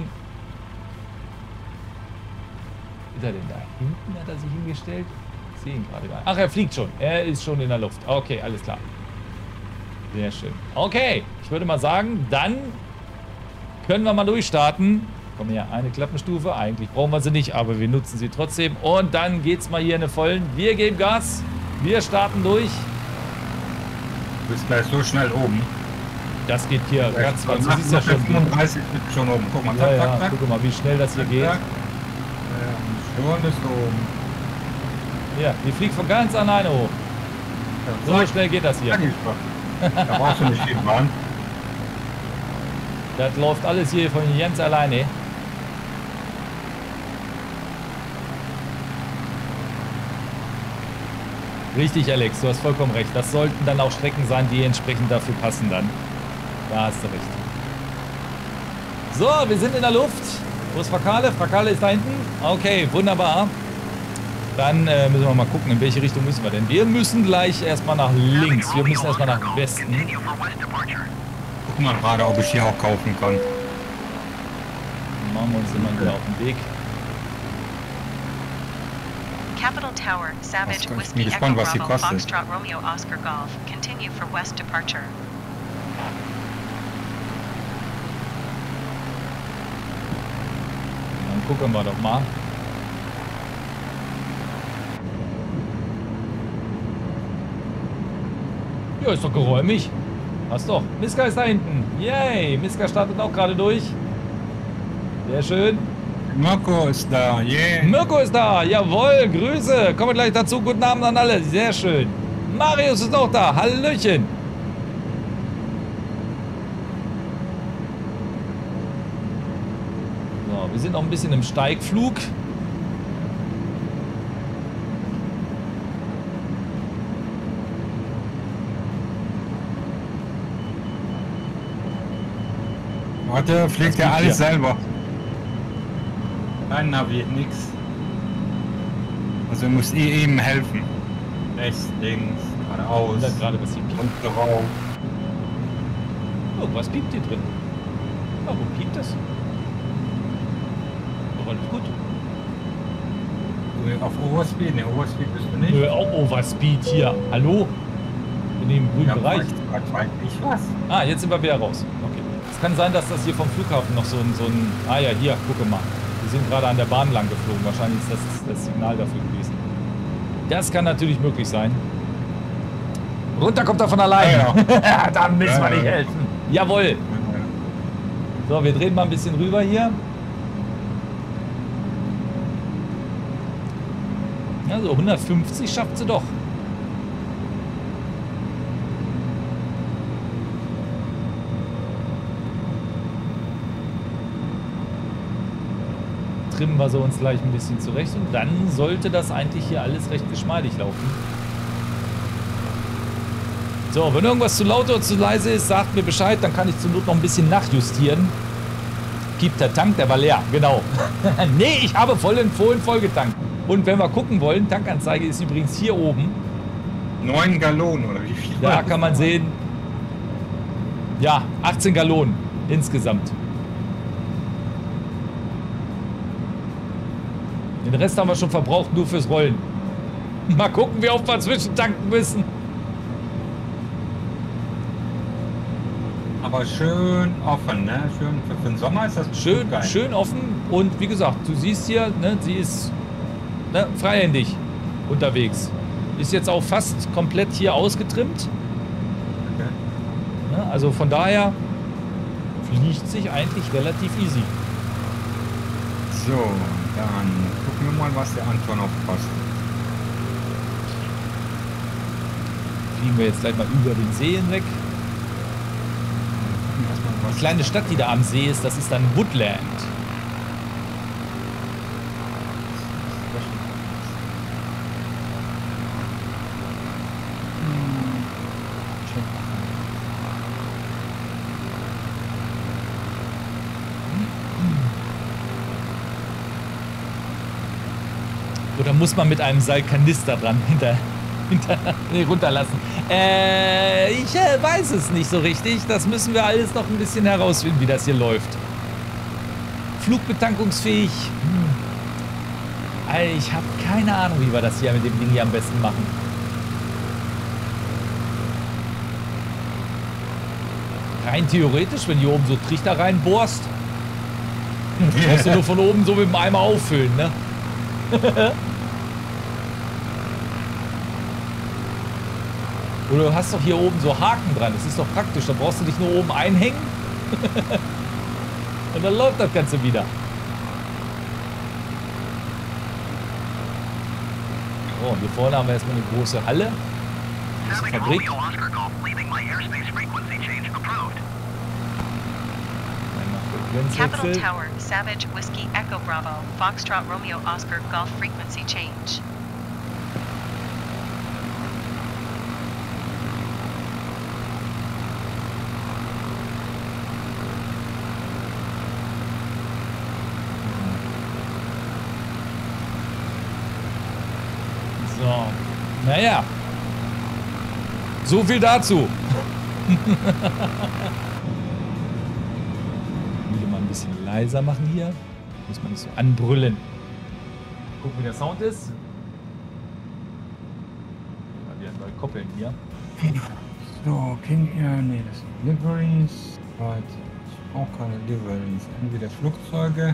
Ist er denn da hinten? Hat er sich hingestellt? Ich sehe ihn gerade gar nicht. Ach, er fliegt schon. Er ist schon in der Luft. Okay, alles klar. Sehr schön. Okay, ich würde mal sagen, dann können wir mal durchstarten. Komm her, eine Klappenstufe. Eigentlich brauchen wir sie nicht, aber wir nutzen sie trotzdem. Und dann geht's mal hier in eine vollen. Wir geben Gas. Wir starten durch. Du bist gleich so schnell oben. Das geht hier ganz weit. Du siehst ja Nach schon. 35 bist du schon oben. Guck mal, Ja, ja, guck mal, wie schnell das hier geht. Schon bist du oben. Ja, die fliegt von ganz alleine hoch. So schnell geht das hier. Da brauchst du nicht viel fahren. Das läuft alles hier von Jens alleine. Richtig, Alex, du hast vollkommen recht. Das sollten dann auch Strecken sein, die entsprechend dafür passen dann. Da hast du recht. So, wir sind in der Luft. Wo ist Frakale? Frakale ist da hinten. Okay, wunderbar. Dann müssen wir mal gucken, in welche Richtung müssen wir denn. Wir müssen gleich erstmal nach links. Wir müssen erstmal nach Westen. Guck mal gerade, ob ich hier auch kaufen kann. Machen wir uns immer wieder auf den Weg. Capital Tower, Savage, Ich bin Whiskey gespannt, Echo was die Bravo, kostet. Foxtrot Romeo Oscar Golf. Continue for west departure. Dann gucken wir doch mal. Ja, ist doch geräumig. Passt doch. Miska ist da hinten. Yay. Miska startet auch gerade durch. Sehr schön. Mirko ist da, yeah. Mirko ist da. Jawohl. Grüße. Kommen gleich dazu. Guten Abend an alle. Sehr schön. Marius ist auch da. Hallöchen. So, wir sind noch ein bisschen im Steigflug. Warte, fliegt ja geht alles hier? selber. Kein Navi, nix. Also du musst eben helfen. Rechts, links, geradeaus. Und dann gerade was hier piept. Und drauf. Oh, was piept hier drin? Warum piept das? Aber alles gut. Auf Overspeed? Ne, Overspeed bist du nicht. Auch Overspeed hier. Hallo? In dem grünen Bereich. Ich was? Ah, jetzt sind wir wieder raus. Okay. Es kann sein, dass das hier vom Flughafen noch so ein... Ah ja, hier, gucke mal. Wir sind gerade an der Bahn lang geflogen. Wahrscheinlich ist das das Signal dafür gewesen. Das kann natürlich möglich sein. Runter kommt er von allein. Ja. Da müssen wir Ja, nicht ja. helfen. Jawohl. So, wir drehen mal ein bisschen rüber hier. Ja, so 150 schafft sie doch. trimmen wir sie uns gleich ein bisschen zurecht und dann sollte das eigentlich hier alles recht geschmeidig laufen. So, wenn irgendwas zu laut oder zu leise ist, sagt mir Bescheid, dann kann ich zur Not noch ein bisschen nachjustieren. Gibt der Tank, der war leer, genau. Nee, ich habe vorhin voll getankt. Und wenn wir gucken wollen, Tankanzeige ist übrigens hier oben. 9 Gallonen oder wie viel? Da kann man sehen, ja, 18 Gallonen insgesamt. Den Rest haben wir schon verbraucht, nur fürs Rollen. Mal gucken, wie oft wir zwischentanken müssen. Aber schön offen, ne? Schön für den Sommer ist das schön, geil. Schön offen und wie gesagt, du siehst hier, ne, sie ist freihändig unterwegs. Ist jetzt auch fast komplett hier ausgetrimmt. Okay. Ne, also von daher fliegt sich eigentlich relativ easy. So, dann gucken wir mal, was der Antonov kostet. Fliegen wir jetzt gleich mal über den See hinweg. Die kleine Stadt, die da am See ist, das ist dann Woodland. Oder muss man mit einem Seilkanister dran runterlassen? Ich weiß es nicht so richtig. Das müssen wir alles noch ein bisschen herausfinden, wie das hier läuft. Flugbetankungsfähig. Ich habe keine Ahnung, wie wir das hier mit dem Ding hier am besten machen. Rein theoretisch, wenn hier oben so Trichter reinbohrst, brauchst du nur von oben so mit dem Eimer auffüllen, ne? Oder du hast doch hier oben so Haken dran. Das ist doch praktisch. Da brauchst du dich nur oben einhängen. Und dann läuft das Ganze wieder. Oh, und hier vorne haben wir erstmal eine große Halle. Das ist eine Fabrik. Capital Tower, Savage Whiskey Echo Bravo, Foxtrot Romeo Oscar Golf Frequency Change. So, naja. So viel dazu. Ein bisschen leiser machen hier. Muss man nicht so anbrüllen. Gucken, wie der Sound ist. Mal wieder neu koppeln hier. So, nee, das sind Liveries. Right. Ich brauche keine Liveries. Entweder Flugzeuge.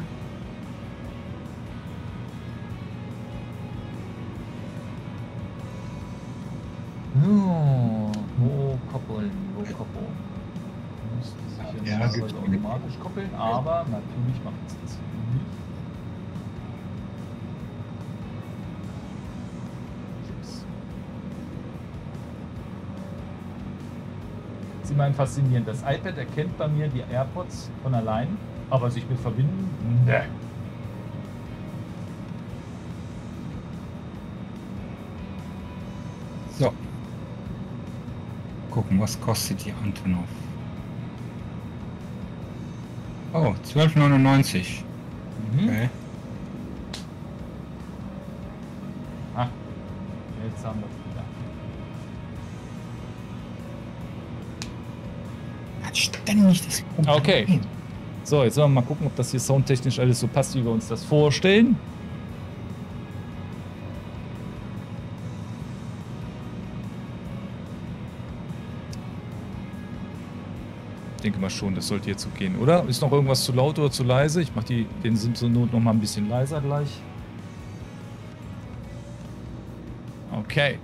Wo koppeln? Ja, gibt es automatisch koppeln, aber natürlich macht es das nicht. Sie meinen faszinierend. Das iPad erkennt bei mir die AirPods von allein, aber sich mit verbinden? Ne. So. Gucken, was kostet die Antonov? Oh, 12,99. Okay. Ah, jetzt haben wir es wieder. Hat ständig das Problem. Okay. So, jetzt sollen wir mal gucken, ob das hier soundtechnisch alles so passt, wie wir uns das vorstellen. Ich denke mal schon, das sollte jetzt so gehen, oder? Ist noch irgendwas zu laut oder zu leise? Ich mache den Sim zur Not noch mal ein bisschen leiser gleich. Okay.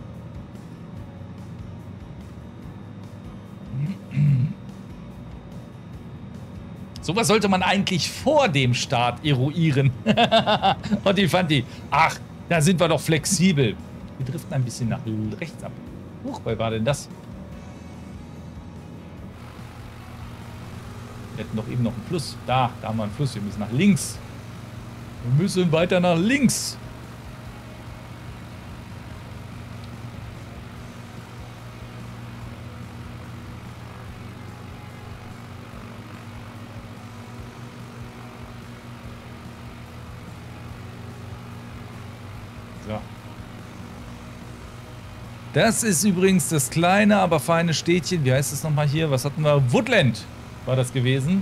Sowas sollte man eigentlich vor dem Start eruieren. Und die fand die, ach, da sind wir doch flexibel. Wir driften ein bisschen nach rechts ab. Huch, wer war denn das? Wir hätten doch eben noch einen Fluss. Da haben wir einen Fluss. Wir müssen nach links. Wir müssen weiter nach links. So. Das ist übrigens das kleine, aber feine Städtchen. Wie heißt es nochmal hier? Was hatten wir? Woodland war das gewesen.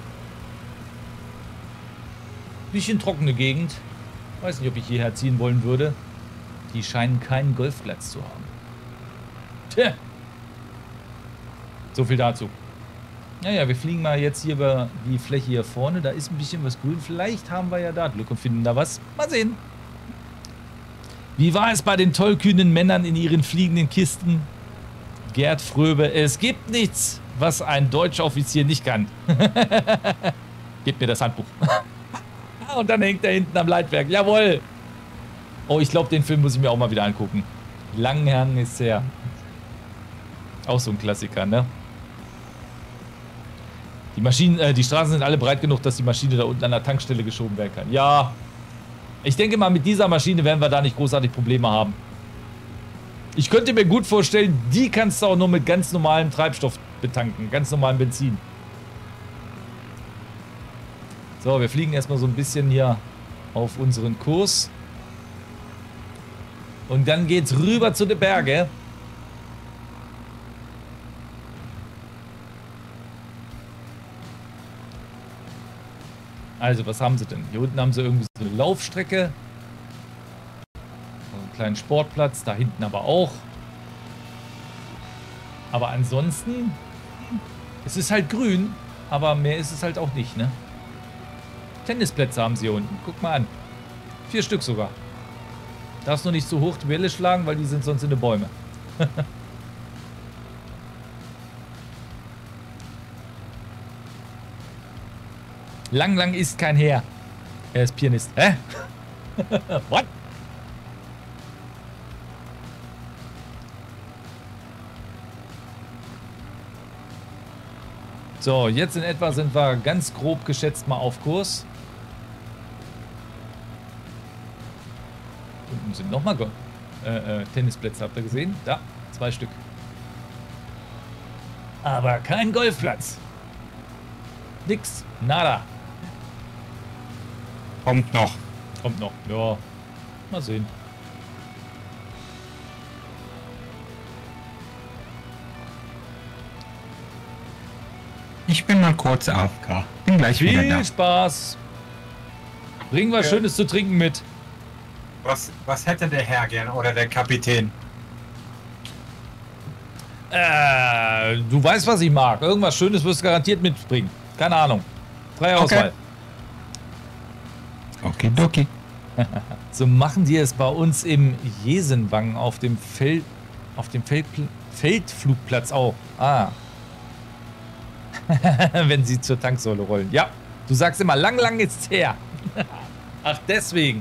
Bisschen trockene Gegend. Weiß nicht, ob ich hierher ziehen wollen würde. Die scheinen keinen Golfplatz zu haben. Tja. So viel dazu. Naja, wir fliegen mal jetzt hier über die Fläche hier vorne. Da ist ein bisschen was grün. Vielleicht haben wir ja da Glück und finden da was. Mal sehen. Wie war es bei den tollkühnen Männern in ihren fliegenden Kisten? Gerd Fröbe, es gibt nichts, was ein deutscher Offizier nicht kann. Gib mir das Handbuch. Und dann hängt er hinten am Leitwerk. Jawohl. Oh, ich glaube, den Film muss ich mir auch mal wieder angucken. Langhang ist her. Auch so ein Klassiker, ne? Die Maschinen, die Straßen sind alle breit genug, dass die Maschine da unten an der Tankstelle geschoben werden kann. Ja. Ich denke mal, mit dieser Maschine werden wir da nicht großartig Probleme haben. Ich könnte mir gut vorstellen, die kannst du auch nur mit ganz normalem Treibstoff betanken. Ganz normalem Benzin. So, wir fliegen erstmal so ein bisschen hier auf unseren Kurs. Und dann geht's rüber zu den Bergen. Also, was haben sie denn? Hier unten haben sie irgendwie so eine Laufstrecke. Einen kleinen Sportplatz, da hinten aber auch. Aber ansonsten, es ist halt grün, aber mehr ist es halt auch nicht, ne? Tennisplätze haben sie hier unten. Guck mal an. 4 Stück sogar. Darfst nur nicht so hoch die Welle schlagen, weil die sind sonst in den Bäumen. Lang ist kein Herr. Er ist Pianist. Hä? What? So, jetzt in etwa sind wir ganz grob geschätzt mal auf Kurs. Unten sind nochmal Tennisplätze, habt ihr gesehen? Da, 2 Stück. Aber kein Golfplatz. Nix, nada. Kommt noch. Kommt noch, ja. Mal sehen. Ich bin mal kurz AFK. Bin gleich wieder da. Viel Spaß. Bring was Schönes zu trinken mit. Was hätte der Herr gern oder der Kapitän? Du weißt, was ich mag. Irgendwas Schönes wirst du garantiert mitbringen. Keine Ahnung. Freie Auswahl. Okidoki. So machen die es bei uns im Jesenwang auf dem Feldflugplatz auch. Ah. Wenn sie zur Tanksäule rollen. Ja, du sagst immer, lang ist's her. Ach, deswegen.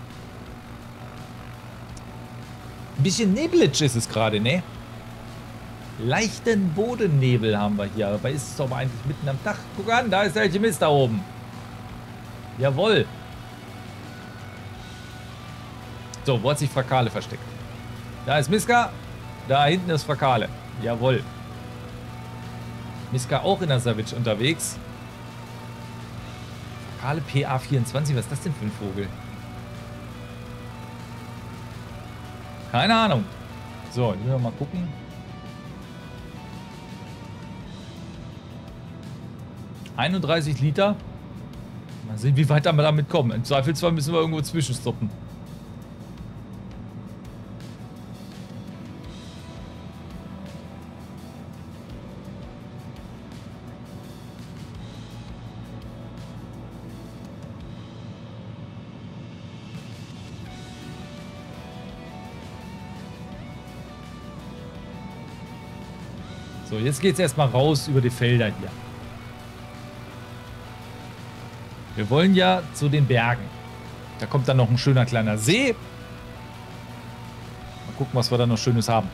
Ein bisschen nebelig ist es gerade, ne? Leichten Bodennebel haben wir hier. Dabei ist es doch eigentlich mitten am Tag. Guck an, da ist der Alchemist da oben. Jawohl. So, wo hat sich Frakale versteckt? Da ist Miska. Da hinten ist Frakale. Jawohl. Miska auch in der Savage unterwegs. Frakale PA24. Was ist das denn für ein Vogel? Keine Ahnung. So, hier wir mal gucken. ...31 Liter. Mal sehen, wie weit wir damit kommen. Im Zweifelsfall müssen wir irgendwo zwischenstoppen. So, jetzt geht es erstmal raus über die Felder hier. Wir wollen ja zu den Bergen. Da kommt dann noch ein schöner kleiner See. Mal gucken, was wir da noch Schönes haben.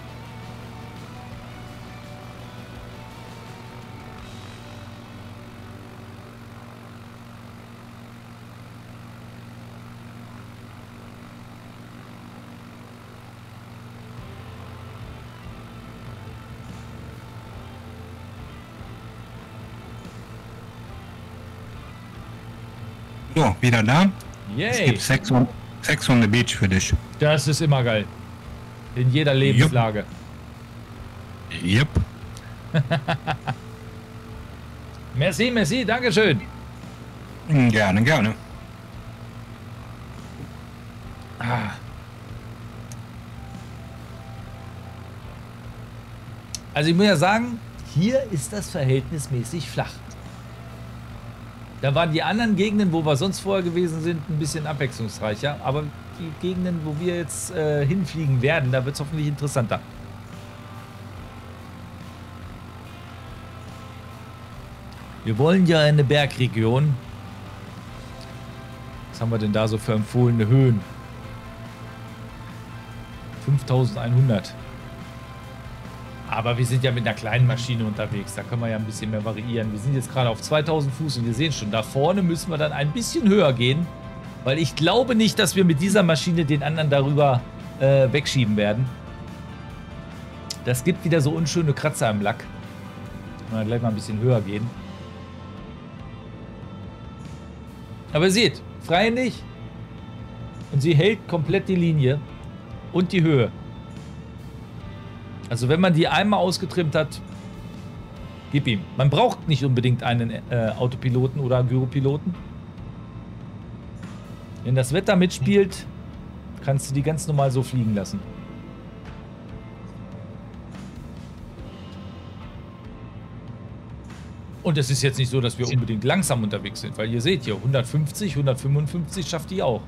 So, wieder da. Yay. Es gibt Sex on the Beach für dich. Das ist immer geil. In jeder Lebenslage. Yep. Merci, merci, dankeschön. Gerne, gerne. Ah. Also ich muss ja sagen, hier ist das verhältnismäßig flach. Da waren die anderen Gegenden, wo wir sonst vorher gewesen sind, ein bisschen abwechslungsreicher. Aber die Gegenden, wo wir jetzt hinfliegen werden, da wird es hoffentlich interessanter. Wir wollen ja eine Bergregion. Was haben wir denn da so für empfohlene Höhen? 5100. Aber wir sind ja mit einer kleinen Maschine unterwegs. Da können wir ja ein bisschen mehr variieren. Wir sind jetzt gerade auf 2000 Fuß und wir sehen schon, da vorne müssen wir dann ein bisschen höher gehen. Weil ich glaube nicht, dass wir mit dieser Maschine den anderen darüber wegschieben werden. Das gibt wieder so unschöne Kratzer im Lack. Mal gleich mal ein bisschen höher gehen. Aber ihr seht, freihändig. Und sie hält komplett die Linie und die Höhe. Also wenn man die einmal ausgetrimmt hat, gib ihm. Man braucht nicht unbedingt einen Autopiloten oder Gyropiloten. Wenn das Wetter mitspielt, kannst du die ganz normal so fliegen lassen. Und es ist jetzt nicht so, dass wir unbedingt langsam unterwegs sind, weil ihr seht hier, 150, 155 schafft die auch.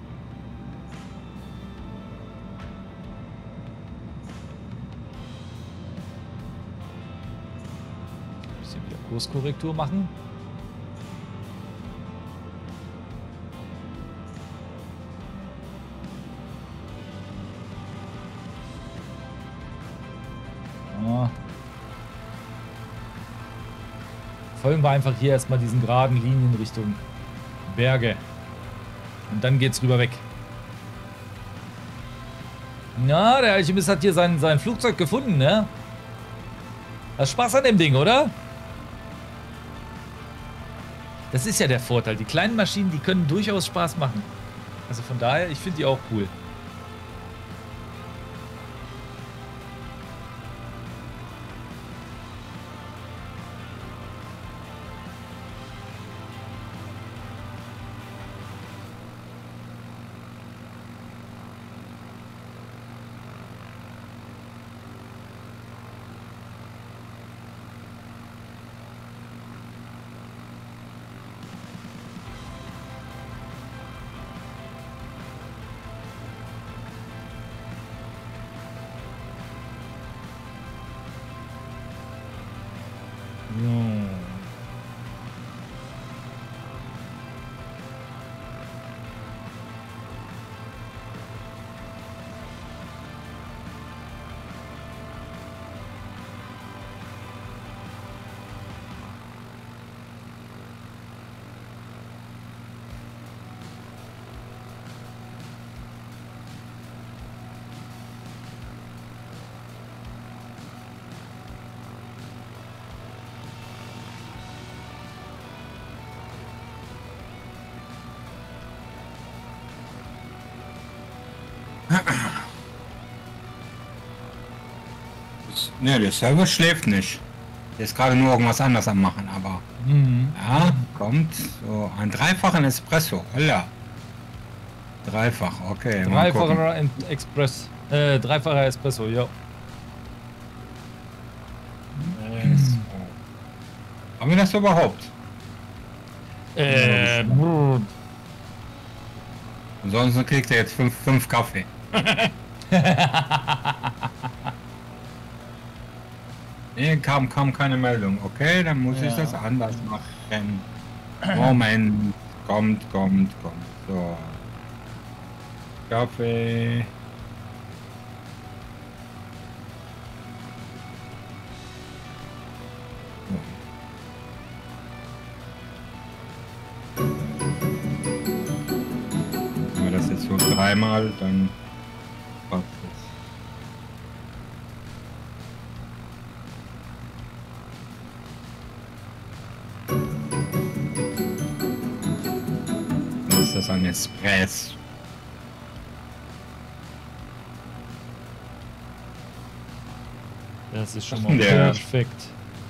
Kurskorrektur machen. Ja. Folgen wir einfach hier erstmal diesen geraden Linien Richtung Berge. Und dann geht's rüber weg. Na, der Alchemist hat hier sein Flugzeug gefunden, ne? Hast Spaß an dem Ding, oder? Das ist ja der Vorteil. Die kleinen Maschinen, die können durchaus Spaß machen. Also von daher, ich finde die auch cool. Ne, der Server schläft nicht. Der ist gerade nur irgendwas anderes am machen, aber... Ja, kommt. So, ein dreifachen Espresso. Holla. Dreifach, okay. Dreifacher dreifacher Espresso, ja. Haben wir das überhaupt? Ansonsten kriegt er jetzt fünf Kaffee. Nee, kam keine Meldung. Okay, dann muss ich das anders machen. Moment. Kommt. So. Kaffee. Wenn wir das jetzt so dreimal, dann passt es. Ist das ein Express? Das ist schon mal perfekt.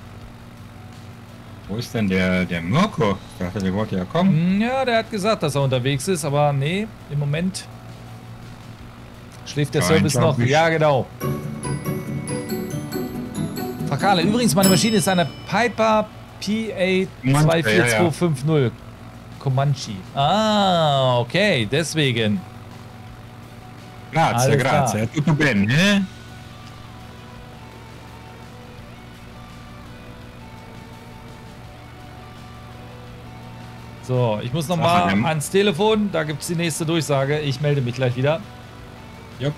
Wo ist denn der Mirko? Ich dachte, der wollte ja kommen. Ja, der hat gesagt, dass er unterwegs ist, aber nee, im Moment schläft der Service noch. Ja, genau. Fragale, übrigens, meine Maschine ist eine Piper PA24250 Comanche. Ah, okay, deswegen. Grazie, grazie. Tutto bene, ne? So, ich muss nochmal ans Telefon, da gibt es die nächste Durchsage. Ich melde mich gleich wieder. Ja.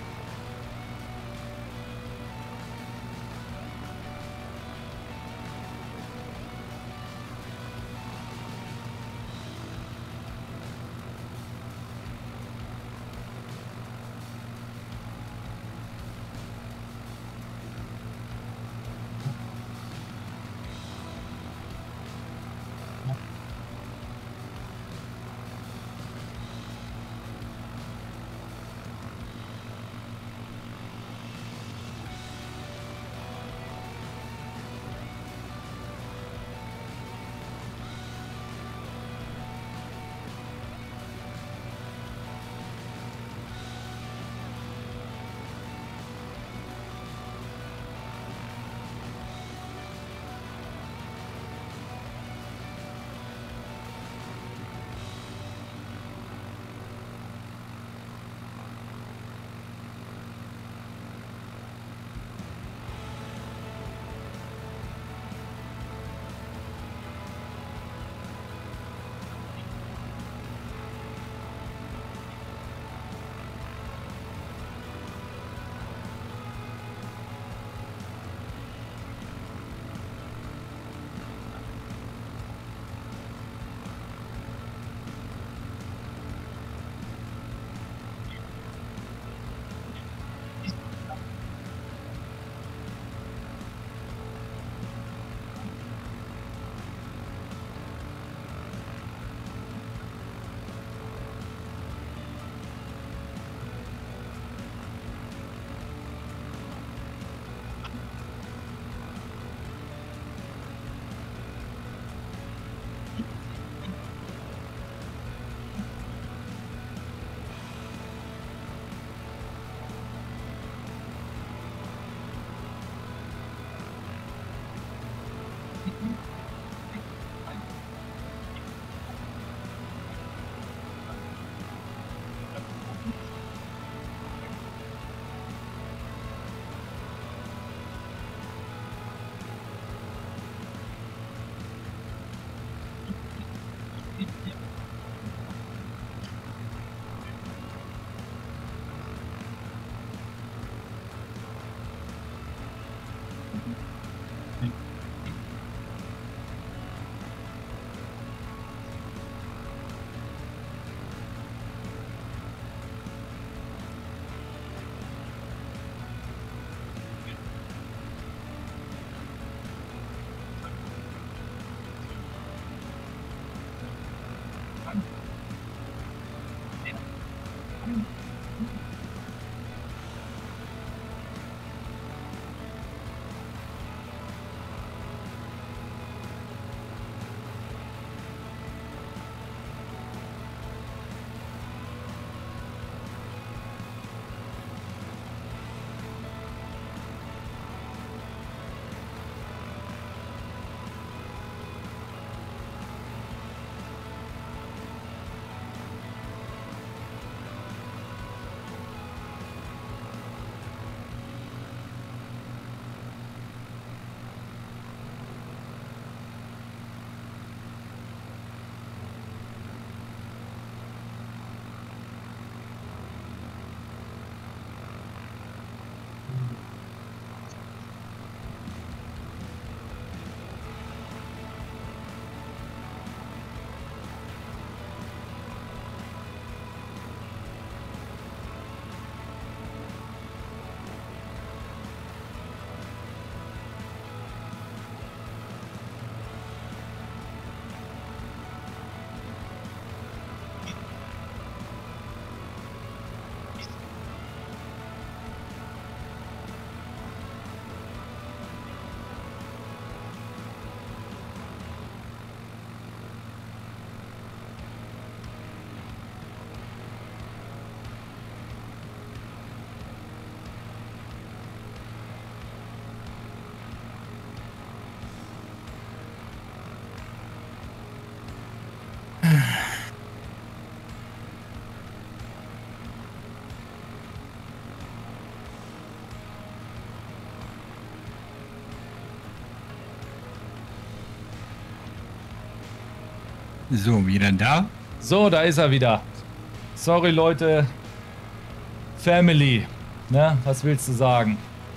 So, wieder da. So, da ist er wieder. Sorry, Leute. Family. Ne? Was willst du sagen?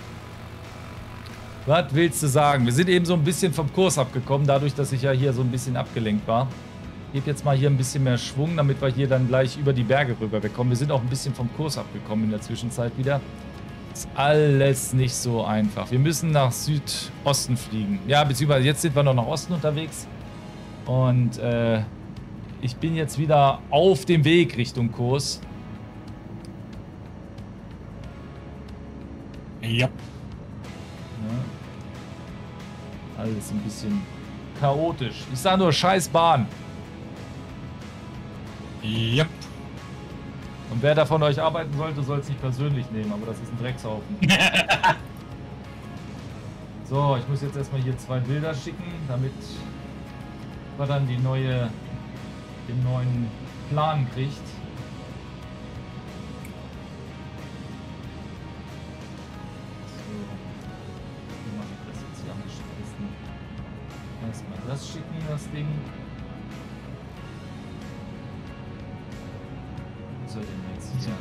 Was willst du sagen? Wir sind eben so ein bisschen vom Kurs abgekommen, dadurch, dass ich ja hier so ein bisschen abgelenkt war. Ich gebe jetzt mal hier ein bisschen mehr Schwung, damit wir hier dann gleich über die Berge rüber bekommen. Wir sind auch ein bisschen vom Kurs abgekommen in der Zwischenzeit wieder. Ist alles nicht so einfach. Wir müssen nach Südosten fliegen. Ja, beziehungsweise jetzt sind wir noch nach Osten unterwegs. Und ich bin jetzt wieder auf dem Weg Richtung Kurs. Ja. Alles ein bisschen chaotisch. Ich sage nur scheiß Bahn. Ja. Und wer da von euch arbeiten sollte, soll es nicht persönlich nehmen, aber das ist ein Dreckshaufen. So, ich muss jetzt erstmal hier 2 Bilder schicken, damit man dann den neuen Plan kriegt. So, wie mache ich das jetzt hier am besten? Erstmal das schicken, das Ding. Was soll denn jetzt hier?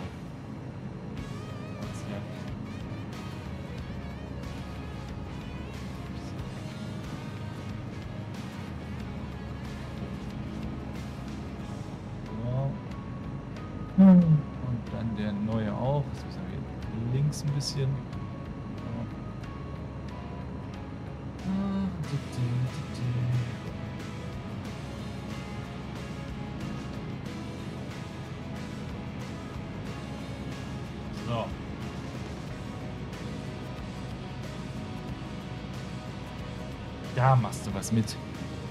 Und dann der neue auch. Jetzt müssen wir hier links ein bisschen. So. Da machst du was mit.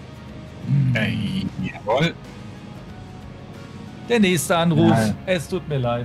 Jawohl. Der nächste Anruf. Ja. Es tut mir leid.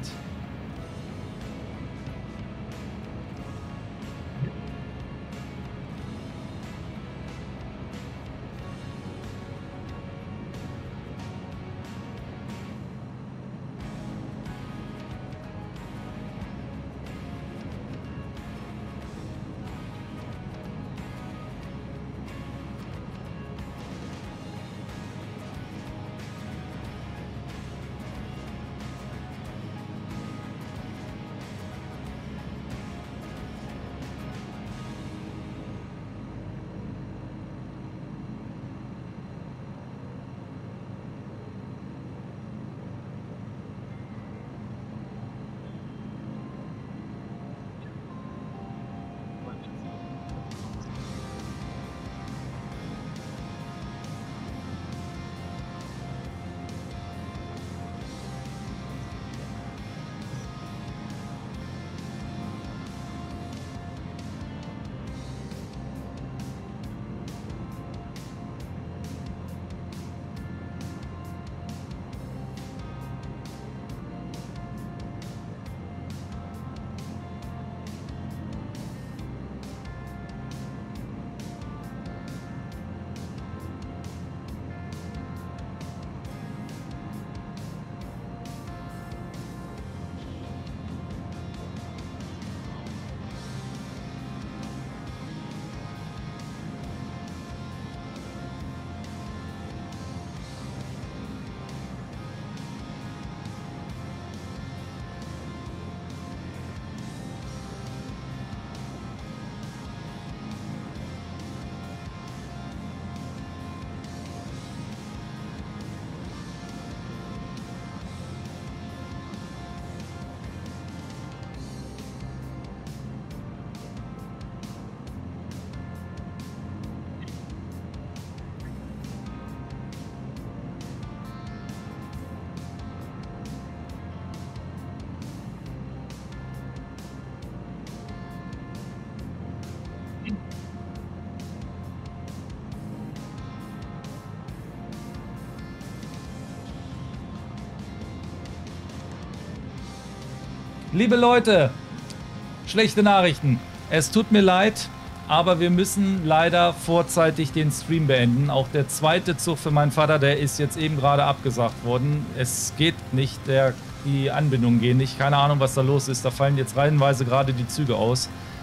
Liebe Leute, schlechte Nachrichten. Es tut mir leid, aber wir müssen leider vorzeitig den Stream beenden. Auch der zweite Zug für meinen Vater, der ist jetzt eben gerade abgesagt worden. Es geht nicht, die Anbindungen gehen nicht. Keine Ahnung, was da los ist. Da fallen jetzt reihenweise gerade die Züge aus.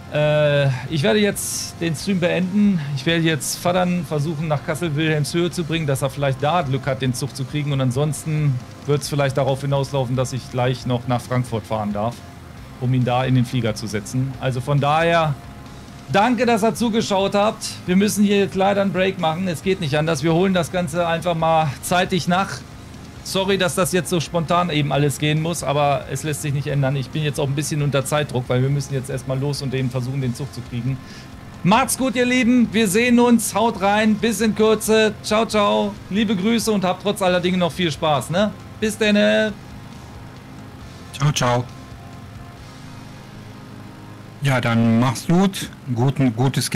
Ich werde jetzt den Stream beenden. Ich werde jetzt Vatern versuchen, nach Kassel-Wilhelmshöhe zu bringen, dass er vielleicht da Glück hat, den Zug zu kriegen. Und ansonsten wird es vielleicht darauf hinauslaufen, dass ich gleich noch nach Frankfurt fahren darf, um ihn da in den Flieger zu setzen. Also von daher, danke, dass ihr zugeschaut habt. Wir müssen hier jetzt leider einen Break machen. Es geht nicht anders. Wir holen das Ganze einfach mal zeitig nach. Sorry, dass das jetzt so spontan eben alles gehen muss, aber es lässt sich nicht ändern. Ich bin jetzt auch ein bisschen unter Zeitdruck, weil wir müssen jetzt erstmal los und versuchen, den Zug zu kriegen. Macht's gut, ihr Lieben. Wir sehen uns. Haut rein. Bis in Kürze. Ciao, ciao. Liebe Grüße und habt trotz aller Dinge noch viel Spaß, ne? Bis denn. Ciao, ciao. Ja, dann mach's gut. Gutes